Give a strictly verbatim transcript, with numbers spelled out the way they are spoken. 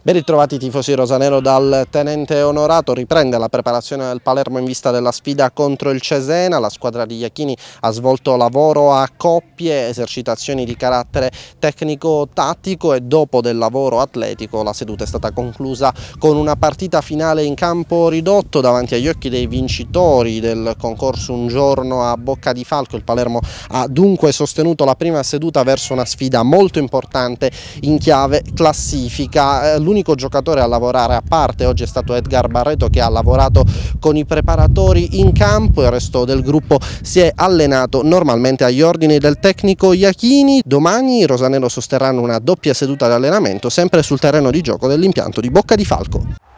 Ben ritrovati tifosi rosanero dal Tenente Onorato. Riprende la preparazione del Palermo in vista della sfida contro il Cesena. La squadra di Iachini ha svolto lavoro a coppie, esercitazioni di carattere tecnico-tattico e dopo del lavoro atletico la seduta è stata conclusa con una partita finale in campo ridotto davanti agli occhi dei vincitori del concorso Un giorno a Bocca di Falco. Il Palermo ha dunque sostenuto la prima seduta verso una sfida molto importante in chiave classifica. L'unico giocatore a lavorare a parte oggi è stato Edgar Barreto, che ha lavorato con i preparatori in campo. Il resto del gruppo si è allenato normalmente agli ordini del tecnico Iachini. Domani i rosanero sosterranno una doppia seduta di allenamento sempre sul terreno di gioco dell'impianto di Bocca di Falco.